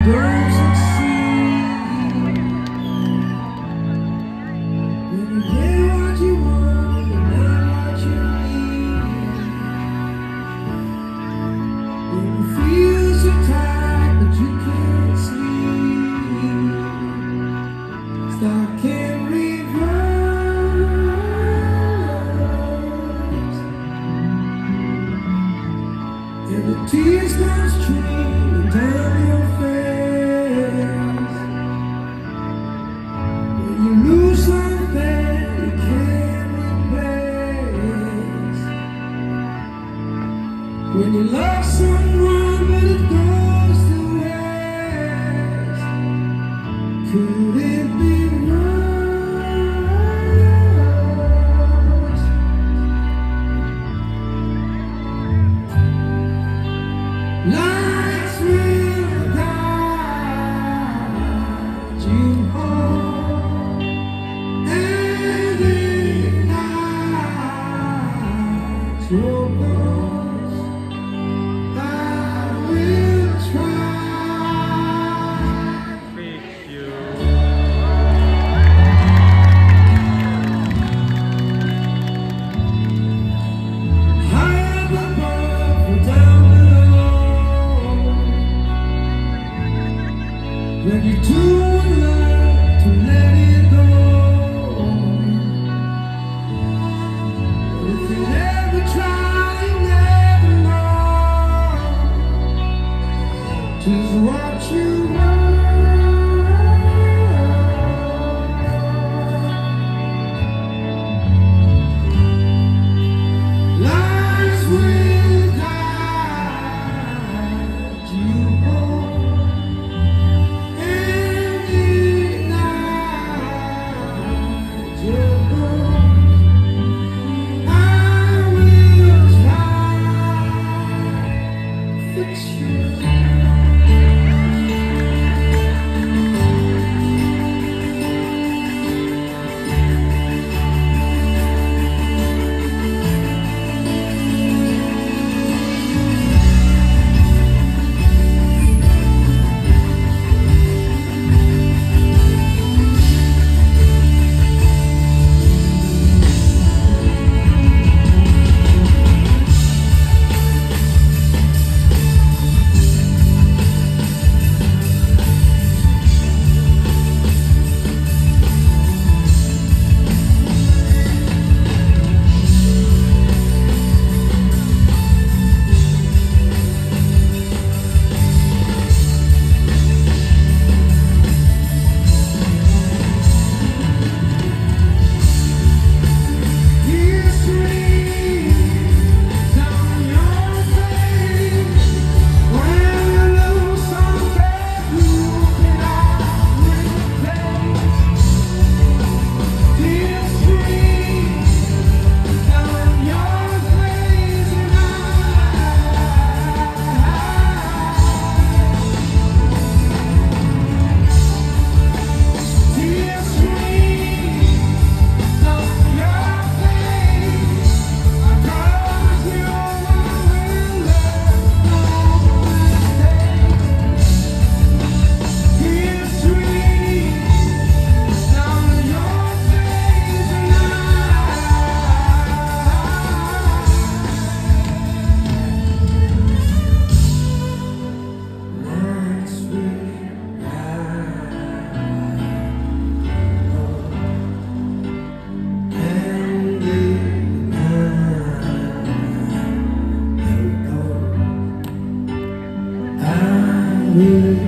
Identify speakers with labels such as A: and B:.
A: don't succeed, when you get what you want and not what you need, when you feel so tired but you can't sleep, start carrying drugs, and the tears come streaming down your face. When you lose something you can't replace, when you love someone but it goes to waste, could it be worse? Lights will guide you home, and ignite your ghost. I will try.
B: Thank you.
A: High up above or down below, when you do learn to let it go. If you never try, you never know just what you want. Lights will guide you home, and ignite your ghost. I will try to fix you. will